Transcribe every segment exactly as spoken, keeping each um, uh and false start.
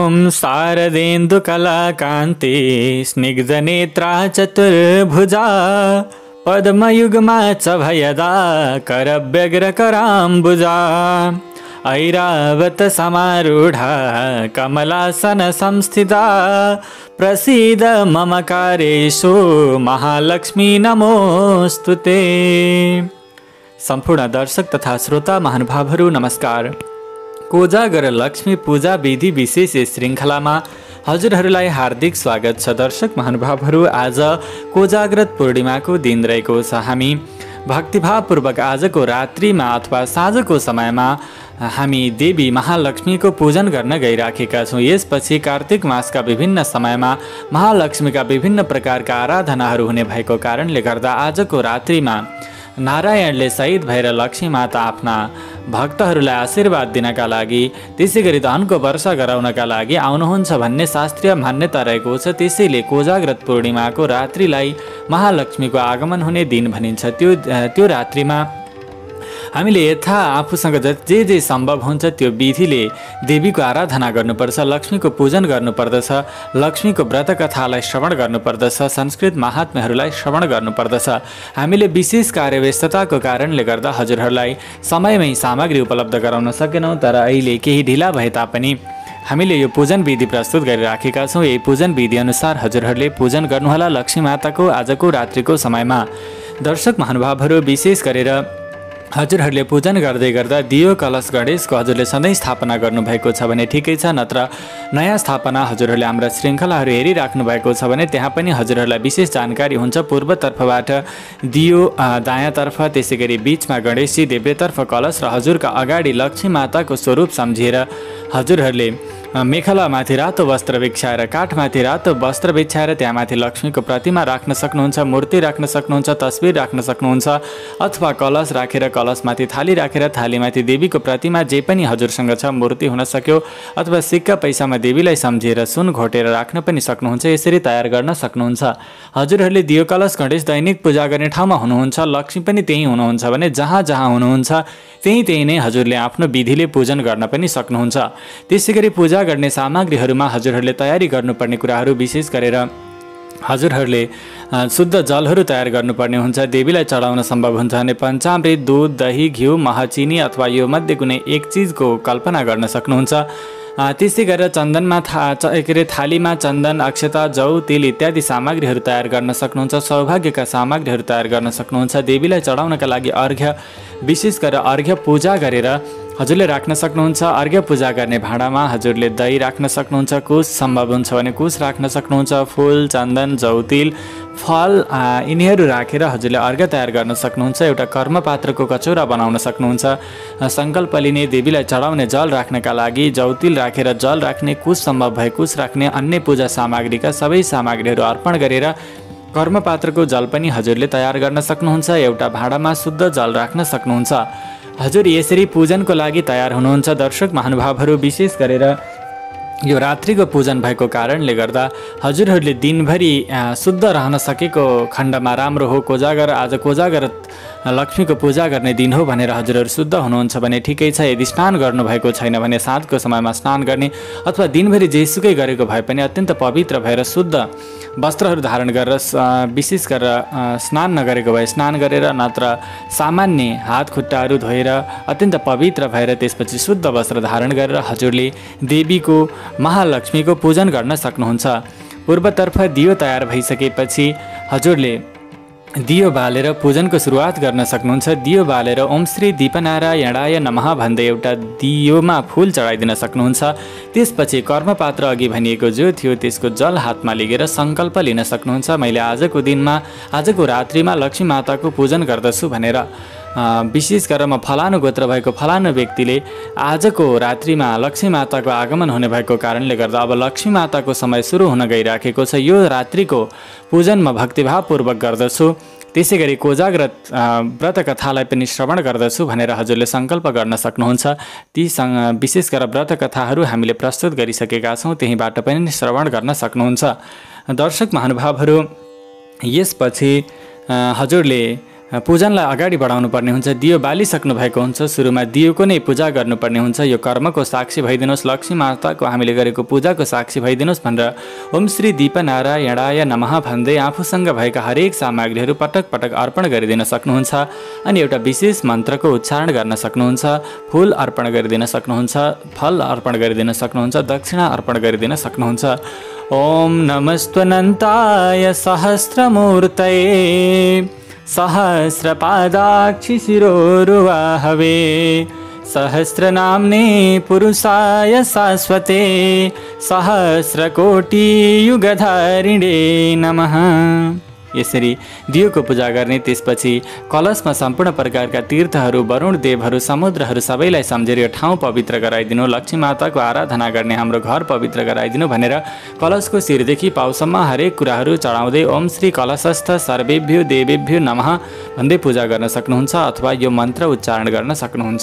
ॐ शारदेन्दुकलाकान्ति स्निग्धनेत्रा चतुर्भुजा पद्मयुग्मा च भयदा करव्यग्रकराम्बुजा ऐरावत समारूढा कमलासन संस्थिता प्रसीद मम कार्येषु महालक्ष्मी नमोस्तुते। सम्पूर्ण दर्शक तथा श्रोता महानुभावहरू नमस्कार। कोजागर लक्ष्मी पूजा विधि विशेष श्रृङ्खलामा हजुरहरूलाई हार्दिक स्वागत छ। दर्शक महानुभावहरू, आज कोजाग्रत पूर्णिमाको दिन रहेको छ। हामी भक्तिभावपूर्वक आजको रात्रिमा अथवा साँझको समयमा हामी देवी महालक्ष्मीको पूजन गर्न गइराखेका छौँ। यसपछि कार्तिक मासका विभिन्न समयमा महालक्ष्मीका विभिन्न प्रकारका आराधनाहरू हुने भएको कारणले गर्दा आजको रात्रिमा नारायणले शहीद भएर लक्ष्मी माता आफ्ना भक्तहरूलाई आशीर्वाद दिनका लागि, त्यसै गरी धनको वर्षा गराउनका लागि आउनुहुन्छ भन्ने शास्त्रीय मान्यता रहेको छ। त्यसैले कोजाग्रत पूर्णिमाको रात्रिलाई महालक्ष्मीको आगमन हुने दिन भनिन्छ। त्यो त्यो रात्रिमा हामीले यथा आफूसँग जे जे सम्भव हुन्छ त्यो विधिले देवीको आराधना गर्नुपर्छ, लक्ष्मीको पूजन गर्नुपर्दछ, लक्ष्मीको व्रत कथालाई श्रवण गर्नुपर्दछ, संस्कृत महात्म्यहरूलाई श्रवण गर्नुपर्दछ। हामीले विशेष कार्यव्यस्तताको कारणले गर्दा हजुरहरूलाई समयमै सामग्री उपलब्ध गराउन सकेनौँ, तर अहिले केही ढिला भए तापनि हामीले यो पूजन विधि प्रस्तुत गरिराखेका छौँ। यही पूजन विधि अनुसार हजुरहरूले पूजन गर्नुहोला लक्ष्मी माताको आजको रात्रिको समयमा। दर्शक महानुभावहरू, विशेष गरेर हजुरहरूले पूजन गर्दै गर्दा दियो कलश गणेशको हजुरले सधैँ स्थापना गर्नुभएको छ भने ठिकै छ, नत्र नयाँ स्थापना हजुरहरूले हाम्रा श्रृङ्खलाहरू हेरिराख्नु भएको छ भने त्यहाँ पनि हजुरहरूलाई विशेष जानकारी हुन्छ। पूर्वतर्फबाट दियो दायाँतर्फ, त्यसै गरी बिचमा गणेशजी, देब्रेतर्फ कलश र हजुरका अगाडि लक्ष्मी माताको स्वरूप सम्झिएर हजुरहरूले मेखलामाथि रातो वस्त्र बिछ्याएर, काठमाथि रातो वस्त्र बिछ्याएर त्यहाँमाथि लक्ष्मीको प्रतिमा राख्न सक्नुहुन्छ, मूर्ति राख्न सक्नुहुन्छ, तस्बिर राख्न सक्नुहुन्छ, अथवा कलश राखेर कलशमाथि थाली राखेर थालीमाथि देवीको प्रतिमा जे पनि हजुरसँग छ, मूर्ति हुन सक्यो, अथवा सिक्का पैसामा देवीलाई सम्झिएर सुन घोटेर राख्न पनि सक्नुहुन्छ। यसरी तयार गर्न सक्नुहुन्छ। हजुरहरूले दियो कलश गणेश दैनिक पूजा गर्ने ठाउँमा हुनुहुन्छ, लक्ष्मी पनि त्यहीँ हुनुहुन्छ भने जहाँ जहाँ हुनुहुन्छ त्यहीँ त्यहीँ नै हजुरले आफ्नो विधिले पूजन गर्न पनि सक्नुहुन्छ। त्यसै गरी पूजा गर्ने सामग्रीहरूमा हजुरहरूले तयारी गर्नुपर्ने कुराहरू विशेष गरेर हजुरहरूले शुद्ध जलहरू तयार गर्नुपर्ने हुन्छ। देवीलाई चढाउन सम्भव हुन्छ भने पञ्चामृत, दुध, दही, घिउ, मह, चिनी अथवा यो मध्ये कुनै एक चिजको कल्पना गर्न सक्नुहुन्छ। त्यसै गरेर चन्दनमा था के अरे थालीमा चन्दन, अक्षता, जौ, तेल इत्यादि सामग्रीहरू तयार गर्न सक्नुहुन्छ। सौभाग्यका सामग्रीहरू तयार गर्न सक्नुहुन्छ। देवीलाई चढाउनका लागि अर्घ्य, विशेष गरेर अर्घ्य पूजा गरेर हजुरले राख्न सक्नुहुन्छ। अर्घ्य पूजा गर्ने भाँडामा हजुरले दही राख्न सक्नुहुन्छ, कुश सम्भव हुन्छ भने कुश राख्न सक्नुहुन्छ, फुल, चन्दन, जौतिल, फल यिनीहरू राखेर हजुरले अर्घ्य तयार गर्न सक्नुहुन्छ। एउटा कर्मपात्रको कचौरा बनाउन सक्नुहुन्छ। सङ्कल्प लिने, देवीलाई चढाउने जल राख्नका लागि जौतिल राखेर जल राख्ने, कुश सम्भव भए कुश राख्ने, अन्य पूजा सामग्रीका सबै सामग्रीहरू अर्पण गरेर कर्मपात्रको जल पनि हजुरले तयार गर्न सक्नुहुन्छ। एउटा भाँडामा शुद्ध जल राख्न सक्नुहुन्छ। हजुर यसरी पूजनको लागि तयार हुनुहुन्छ। दर्शक महानुभावहरू, विशेष गरेर यो रात्रिको पूजन भएको कारणले गर्दा हजुरहरूले दिनभरि शुद्ध रहन सकेको खण्डमा राम्रो हो। कोजागर आज कोजागर लक्ष्मीको पूजा गर्ने दिन हो भनेर हजुरहरू शुद्ध हुनुहुन्छ भने ठिकै छ। यदि स्नान गर्नुभएको छैन भने साँझको समयमा स्नान गर्ने, अथवा दिनभरि जेसुकै गरेको भए पनि अत्यन्त पवित्र भएर शुद्ध वस्त्रहरू धारण गरेर, विशेष गरेर स्नान नगरेको भए स्नान गरेर, नत्र सामान्य हात खुट्टाहरू धोएर अत्यन्त पवित्र भएर त्यसपछि शुद्ध वस्त्र धारण गरेर हजुरले देवीको महालक्ष्मीको पूजन गर्न सक्नुहुन्छ। पूर्वतर्फ दियो तयार भइसकेपछि हजुरले दियो बालेर पूजनको सुरुवात गर्न सक्नुहुन्छ। दियो बालेर ओम श्री दीपनारायणाय नमः भन्दै एउटा दियोमा फुल चढाइदिन सक्नुहुन्छ। त्यसपछि कर्मपात्र अघि भनिएको जो थियो त्यसको जल हातमा लिएर सङ्कल्प लिन सक्नुहुन्छ। मैले आजको दिनमा, आजको रात्रिमा लक्ष्मी माताको पूजन गर्दछु भनेर विशेष गरेर म फलानु गोत्र भएको फलानु व्यक्तिले आजको रात्रिमा लक्ष्मी माताको आगमन हुने भएको कारणले गर्दा अब लक्ष्मी माताको समय सुरु हुन गइराखेको छ, यो रात्रिको पूजन म भक्तिभावपूर्वक गर्दछु, त्यसै गरी कोजाग्रत व्रत कथालाई पनि श्रवण गर्दछु भनेर हजुरले सङ्कल्प गर्न सक्नुहुन्छ। ती विशेष गरेर व्रत कथाहरू हामीले प्रस्तुत गरिसकेका छौँ, त्यहीँबाट पनि श्रवण गर्न सक्नुहुन्छ। दर्शक महानुभावहरू, यसपछि हजुरले पूजनलाई अगाडि बढाउनु पर्ने हुन्छ। दियो बालिसक्नु भएको हुन्छ, सुरुमा दियोको नै पूजा गर्नुपर्ने हुन्छ। यो कर्मको साक्षी भइदिनुहोस्, लक्ष्मी माताको हामीले गरेको पूजाको साक्षी भइदिनुहोस् भनेर ओम श्री दीपनारायणाय नमः भन्दै आफूसँग भएका हरेक सामग्रीहरू पटक पटक अर्पण गरिदिन सक्नुहुन्छ। अनि एउटा विशेष मन्त्रको उच्चारण गर्न सक्नुहुन्छ। फुल अर्पण गरिदिन सक्नुहुन्छ, फल अर्पण गरिदिन सक्नुहुन्छ, दक्षिणा अर्पण गरिदिन सक्नुहुन्छ। ओम नमस्त्वनन्ताय सहस्रमूर्तये सहस्रपादाक्षि शिरोरुवाहवे सहस्रनाम्ने पुरुषाय शाश्वते सहस्रकोटियुगधारिणे नमः। यसरी दियोको पूजा गर्ने, त्यसपछि कलशमा सम्पूर्ण प्रकारका तीर्थहरू, वरुण देवहरू, समुद्रहरू सबैलाई सम्झेर यो ठाउँ पवित्र गराइदिनु। लक्ष्मी माताको आराधना गर्ने हाम्रो घर पवित्र गराइदिनु भनेर कलशको शिरदेखि पाउसम्म हरेक कुराहरू चढाउँदै ओम श्री कलशस्थ सर्वेभ्यो देवेभ्यो नमः भन्दै पूजा गर्न सक्नुहुन्छ अथवा यो मन्त्र उच्चारण गर्न सक्नुहुन्छ।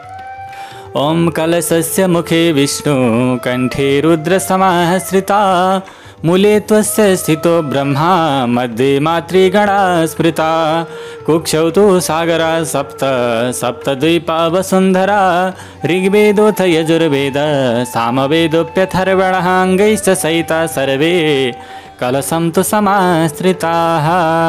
ओम कलशस्य मुखे विष्णु कण्ठे रुद्र समाश्रिता मूले त्वस्य स्थितो ब्रह्मा मध्ये मातृगणा स्मृता कुक्षौ तु सागरा सप्त सप्तद्वीपा वसुन्धरा ऋग्वेदोऽथ यजुर्वेद सामवेदोऽप्यथर्वणः अङ्गैश्च सहिता सर्वे कलशं तु समाश्रिताः।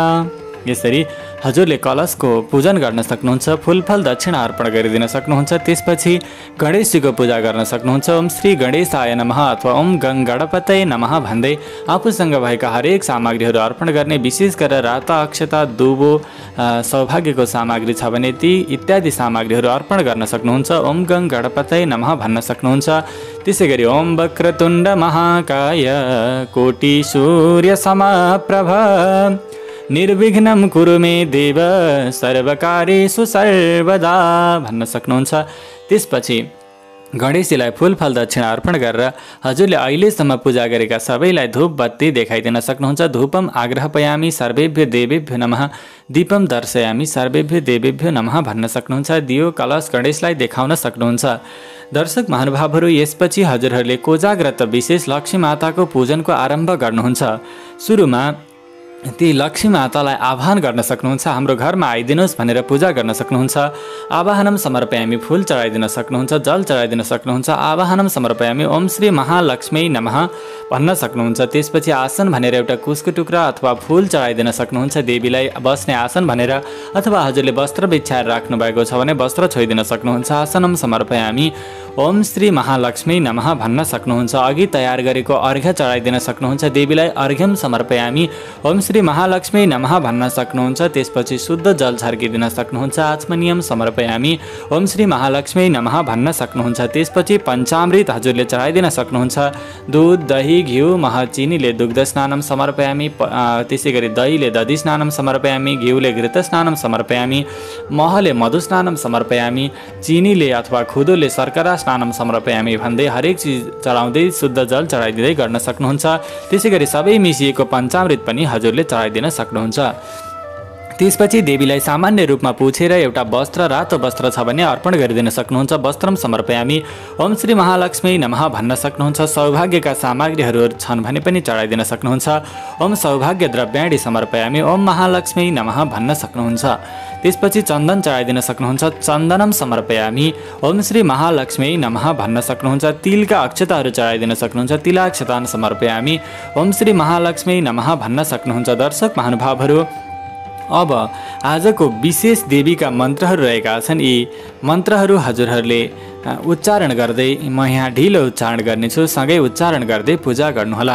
यसरी हजुरले कलशको पूजन गर्न सक्नुहुन्छ, फुलफल दक्षिणा अर्पण गरिदिन सक्नुहुन्छ। त्यसपछि गणेशजीको पूजा गर्न सक्नुहुन्छ। ओम श्री गणेशाय नमः अथवा ओम गङ गणपतये नमः भन्दै आफूसँग भएका हरेक सामग्रीहरू अर्पण गर्ने। विशेष गरेर राता अक्षता, दुबो, सौभाग्यको सामग्री छ भने ती इत्यादि सामग्रीहरू अर्पण गर्न सक्नुहुन्छ। ओम गङ गणपतये नमः भन्न सक्नुहुन्छ। त्यसै गरी ओम वक्रतुण्ड महाकाय कोटि सूर्य समप्रभ निर्विघ्नं कुरु मे देव सर्वकार्येषु सर्वदा भन्न सक्नुहुन्छ। त्यसपछि गणेशजीलाई फुलफल दक्षिणा अर्पण गरेर हजुरले अहिलेसम्म पूजा गरेका सबैलाई धूप बत्ती देखाइदिन सक्नुहुन्छ। धूपम आग्रहपयामी सर्वेभ्यो देवेभ्यो नमः, दीपम दर्शयामी सर्वेभ्यो देवेभ्यो नमः भन्न सक्नुहुन्छ। दियो कलश गणेशलाई देखाउन सक्नुहुन्छ। दर्शक महानुभावहरू, यसपछि हजुरहरूले कोजाग्रत विशेष लक्ष्मी माताको पूजनको आरम्भ गर्नुहुन्छ। सुरुमा ती लक्ष्मी मातालाई आह्वान गर्न सक्नुहुन्छ। हाम्रो घरमा आइदिनुहोस् भनेर पूजा गर्न सक्नुहुन्छ। आवाहनम समर्पयामी फुल चढाइदिन सक्नुहुन्छ, जल चढाइदिन सक्नुहुन्छ। आवाहनम समर्पयामी ओम श्री महालक्ष्मी नमः भन्न सक्नुहुन्छ। त्यसपछि आसन भनेर एउटा कुशको टुक्रा अथवा फुल चढाइदिन सक्नुहुन्छ। देवीलाई बस्ने आसन भनेर अथवा हजुरले वस्त्र बिछाएर राख्नु भएको छ भने वस्त्र छोइदिन सक्नुहुन्छ। आसनम समर्पयामी ओम श्री महालक्ष्मी नमः भन्न सक्नुहुन्छ। अघि तयार गरेको अर्घ्य चढाइदिन सक्नुहुन्छ। देवीलाई अर्घ्यम समर्पयामी ओम श्री महालक्ष्मी नमः भन्न सक्नुहुन्छ। त्यसपछि शुद्ध जल छर्किदिन सक्नुहुन्छ। आचमनियम समर्पयामी ओम श्री महालक्ष्मी नमः भन्न सक्नुहुन्छ। त्यसपछि पञ्चामृत हजुरले चढाइदिन सक्नुहुन्छ। दुध, दही, घिउ, मह, चिनीले दुग्ध स्नानम समर्पयामी। त्यसै गरी दहीले दधी स्नानम समर्पयामी, घिउले घृत स्नानम समर्पयामी, महले मधु स्नानम समर्पयामी, चिनीले अथवा खुदोले शर्करा स्नानम समर्पयामी भन्दै हरेक चिज चढाउँदै शुद्ध जल चढाइदिँदै गर्न सक्नुहुन्छ। त्यसै गरी सबै मिसिएको पञ्चामृत पनि हजुरले चढाइदिन सक्नुहुन्छ। त्यसपछि देवीलाई सामान्य रूपमा पुछेर एउटा वस्त्र, रातो वस्त्र छ भने अर्पण गरिदिन सक्नुहुन्छ। वस्त्रम समर्पयामी ओम श्री महालक्ष्मी नमः भन्न सक्नुहुन्छ। सौभाग्यका सामग्रीहरू छन् भने पनि चढाइदिन सक्नुहुन्छ। ओम सौभाग्य द्रव्याणी समर्पयामी ओम महालक्ष्मी नमः भन्न सक्नुहुन्छ। त्यसपछि चन्दन चढाइदिन सक्नुहुन्छ। चन्दनम समर्पयामी ओम श्री महालक्ष्मी नमः भन्न सक्नुहुन्छ। तिलका अक्षताहरू चढाइदिन सक्नुहुन्छ। तिलाक्षतान समर्पयामी ओम श्री महालक्ष्मी नमः भन्न सक्नुहुन्छ। दर्शक महानुभावहरू, अब आजको विशेष देवीका मन्त्रहरू रहेका छन्। यी मन्त्रहरू हजुरहरूले उच्चारण गर्दै, म यहाँ ढिलो उच्चारण गर्नेछु, सँगै उच्चारण गर्दै पूजा गर्नुहोला।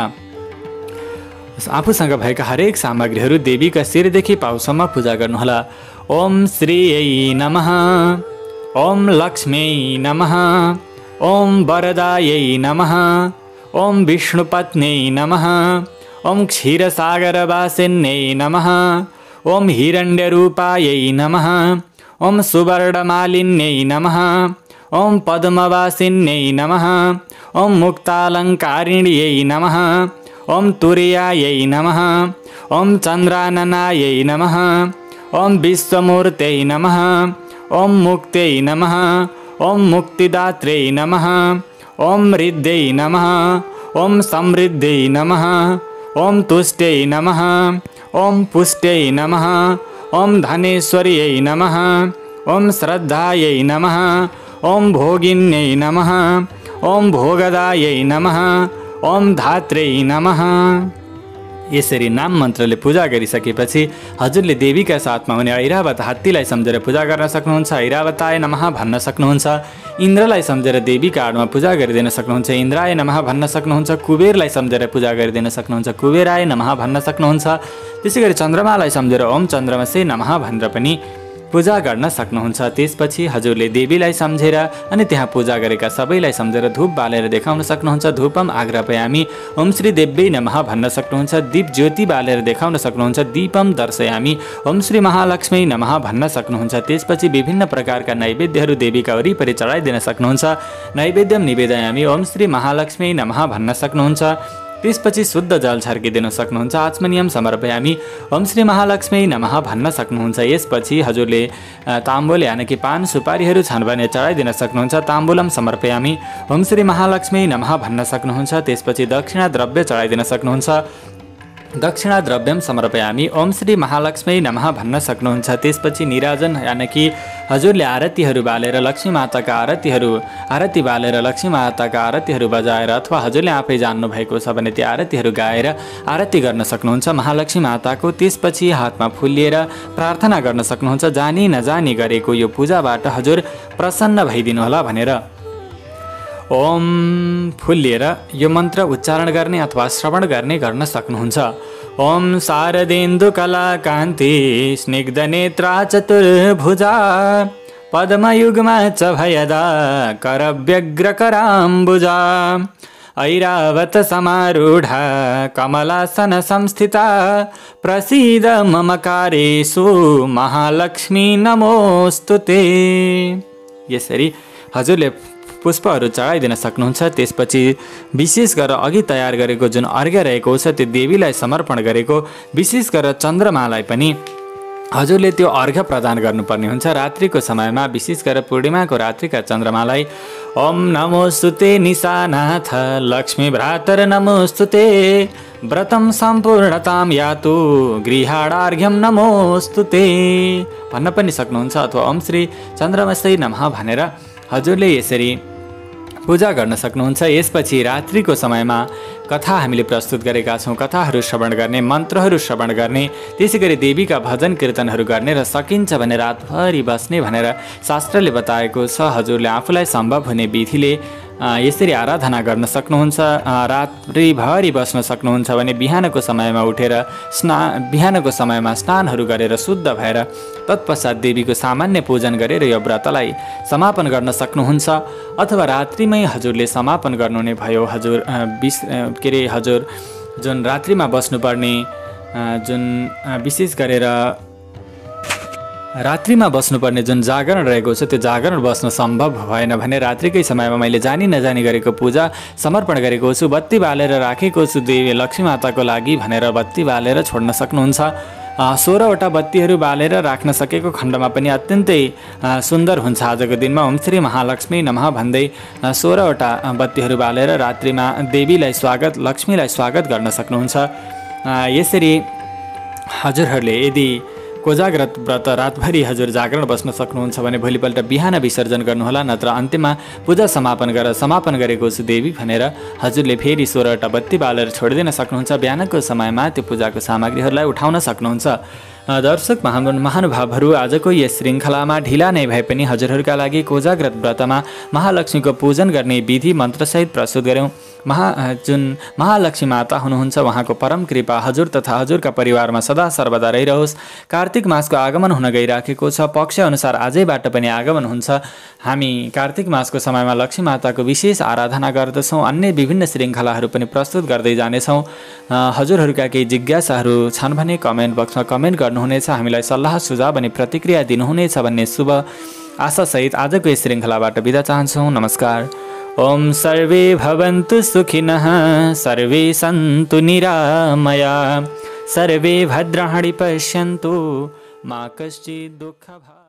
आफूसँग भएका हरेक सामग्रीहरू देवीका शिरदेखि पाउसम्म पूजा गर्नुहोला। ओम श्री नमः, ओम लक्ष्मी नमः, ओम वरदायै नमः, ओम विष्णुपत्न्यै नमः, ओम क्षीरसागरवासिन्यै नमः, ओम हिरण्यरूपायै नमः, ओम सुवर्णमालिन्यै नमः, ओम पद्मवासिन्यै नमः, ओम मुक्तालङ्कारिण्यै नमः, ओम तुर्यायै नमः, ओम चन्द्राननायै नमः, ओम विश्वमूर्त्यै नमः, ओम मुक्त्यै नमः, ओम मुक्तिदात्रै नमः, ओम हृद्यै नमः, ओम समृद्ध्यै नमः, ओम तुष्ट्यै नमः, ओम पुष्ट्यै नमः, ॐ धनेश्वर्यै नमः, ॐ श्रद्धायै नमः, ॐ भोगिन्यै नमः, ॐ भोगदायै नमः, ॐ धात्रै नमः। यसरी नाम मन्त्रले पूजा गरिसकेपछि हजुरले देवीका साथमा हुने ऐरावत हात्तीलाई सम्झेर पूजा गर्न सक्नुहुन्छ। ऐरावताय नमः भन्न सक्नुहुन्छ। इन्द्रलाई सम्झेर देवीका आडमा पूजा गरिदिन सक्नुहुन्छ। इन्द्राय नमः भन्न सक्नुहुन्छ। कुबेरलाई सम्झेर पूजा गरिदिन सक्नुहुन्छ। कुबेराय नमः भन्न सक्नुहुन्छ। त्यसै गरी चन्द्रमालाई सम्झेर ओम चन्द्रमसे नमः भनेर पनि पूजा गर्न सक्नुहुन्छ। त्यसपछि हजुरले देवीलाई सम्झेर अनि त्यहाँ पूजा गरेका सबैलाई सम्झेर धूप बालेर देखाउन सक्नुहुन्छ। धूपम आग्रापयामी ओम श्री देव्यै नमः भन्न सक्नुहुन्छ। दीप ज्योति बालेर देखाउन सक्नुहुन्छ। दीपम दर्शयामी ओम श्री महालक्ष्मी नमः भन्न सक्नुहुन्छ। त्यसपछि विभिन्न प्रकारका नैवेद्यहरू देवीका वरिपरि चढाइदिन सक्नुहुन्छ। नैवेद्यम निवेदयामी ओम श्री महालक्ष्मी नमः भन्न सक्नुहुन्छ। त्यसपछि शुद्ध जल छर्किदिन सक्नुहुन्छ। आचमनियम समर्पयामी ओम श्री महालक्ष्मी नमः भन्न सक्नुहुन्छ। यसपछि हजुरले ताम्बूल यानि कि पान सुपारीहरू छन् भने चढाइदिन सक्नुहुन्छ। ताम्बूलम समर्पयामी ओम श्री महालक्ष्मी नमः भन्न सक्नुहुन्छ। त्यसपछि दक्षिणा द्रव्य चढाइदिन सक्नुहुन्छ। दक्षिणा द्रव्यम समर्पयामी ओम श्री महालक्ष्मी नमः भन्न सक्नुहुन्छ। त्यसपछि निराजन यानि कि हजुरले आरतीहरू बालेर लक्ष्मी माताका आरतीहरू आरती बालेर लक्ष्मी माताका आरतीहरू बजाएर अथवा हजुरले आफै जान्नुभएको छ भने त्यो आरतीहरू गाएर आरती गर्न सक्नुहुन्छ महालक्ष्मी माताको। त्यसपछि हातमा फुल लिएर प्रार्थना गर्न सक्नुहुन्छ। जानी नजानी गरेको यो पूजाबाट हजुर प्रसन्न भइदिनु होला भनेर ओम फुल लिएर यो मन्त्र उच्चारण गर्ने अथवा श्रवण गर्ने गर्न सक्नुहुन्छ। ओम शारदेन्दु कला कान्ति स्निग्ध नेत्रा चतुर्भुजा पद्मयुग्मा च भयदा करव्यग्र कराम्बुजा ऐरावत समारूढा कमलासन संस्थिता प्रसीद मम कार्येषु महालक्ष्मी नमोस्तुते। यसरी हजुरले पुष्पहरू चढाइदिन सक्नुहुन्छ। त्यसपछि विशेष गरेर अघि तयार गरेको जुन अर्घ्य रहेको छ त्यो देवीलाई समर्पण गरेको विशेष गरेर चन्द्रमालाई पनि हजुरले त्यो अर्घ्य प्रदान गर्नुपर्ने हुन्छ। रात्रिको समयमा विशेष गरेर पूर्णिमाको रात्रिका चन्द्रमालाई ओम नमोस्तुते निशानाथ लक्ष्मी भ्रातर नमोस्तुते व्रतम सम्पूर्णताम यातु गृहाणार्घ्यम नमोस्तुते भन्न पनि सक्नुहुन्छ। अथवा ओम श्री चन्द्रमसे नमः भनेर हजुरले यसरी पूजा गर्न सक्नुहुन्छ। यसपछि रात्रिको समयमा कथा हामीले प्रस्तुत गरेका छौँ। कथाहरू श्रवण गर्ने, मन्त्रहरू श्रवण गर्ने, त्यसै गरी देवीका भजन कीर्तनहरू गर्ने र सकिन्छ भने रातभरि बस्ने भनेर शास्त्रले बताएको छ। हजुरले आफूलाई सम्भव हुने विधिले यसरी आराधना गर्न सक्नुहुन्छ। रात्रिभरि बस्न सक्नुहुन्छ भने बिहानको समयमा उठेर स्ना बिहानको समयमा स्नानहरू गरेर शुद्ध भएर तत्पश्चात देवीको सामान्य पूजन गरेर यो व्रतलाई समापन गर्न सक्नुहुन्छ। अथवा रात्रिमै हजुरले समापन गर्नुहुने भयो। हजुर विश के अरे हजुर जुन रात्रिमा बस्नुपर्ने जुन विशेष गरेर रात्रिमा बस्नुपर्ने जुन जागरण रहेको छ त्यो जागरण बस्न सम्भव भएन भने रात्रिकै समयमा मैले जानी नजानी गरेको पूजा समर्पण गरेको छु, बत्ती बालेर राखेको छु देवी लक्ष्मी माताको लागि भनेर बत्ती बालेर छोड्न सक्नुहुन्छ। सोह्रवटा बत्तीहरू बालेर राख्न सकेको खण्डमा पनि अत्यन्तै सुन्दर हुन्छ। आजको दिनमा ओम श्री महालक्ष्मी नमः भन्दै सोह्रवटा बत्तीहरू बालेर रात्रिमा देवीलाई स्वागत लक्ष्मीलाई स्वागत गर्न सक्नुहुन्छ। यसरी हजुरहरूले यदि कोजाग्रत व्रत रातभरि हजुर जागरण बस्न सक्नुहुन्छ भने भोलिपल्ट बिहान विसर्जन गर्नुहोला, नत्र अन्त्यमा पूजा समापन गरेर समापन गरेको छु देवी भनेर हजुरले फेरि सोह्रवटा बत्ती बालेर छोडिदिन सक्नुहुन्छ। बिहानको समयमा त्यो पूजाको सामग्रीहरूलाई उठाउन सक्नुहुन्छ। दर्शक महानुभावहरू, आजको यस श्रृङ्खलामा ढिला नै भए पनि हजुरहरूका लागि कोजाग्रत व्रतमा महालक्ष्मीको पूजन गर्ने विधि मन्त्रसहित प्रस्तुत गऱ्यौँ। महा जुन महालक्ष्मी माता हुनुहुन्छ उहाँको परम कृपा हजुर तथा हजुरका परिवारमा सदा सर्वदा रहिरहोस्। कार्तिक मासको आगमन हुन गइराखेको छ। पक्ष अनुसार आजैबाट पनि आगमन हुन्छ। हामी कार्तिक मासको समयमा लक्ष्मी माताको विशेष आराधना गर्दछौँ। अन्य विभिन्न श्रृङ्खलाहरू पनि प्रस्तुत गर्दै जानेछौँ। हजुरहरूका केही जिज्ञासाहरू छन् भने कमेन्ट बक्समा कमेन्ट गर्नुहुनेछ। हामीलाई सल्लाह सुझाव अनि प्रतिक्रिया दिनुहुनेछ भन्ने शुभ आशासहित आजको यस श्रृङ्खलाबाट बिदा चाहन्छौँ। नमस्कार। ओम सर्वे भवन्तु सुखिनः, सर्वे सन्तु निरामया, सर्वे भद्राणि पश्यन्तु मा कश्चित् दुःखभाग्।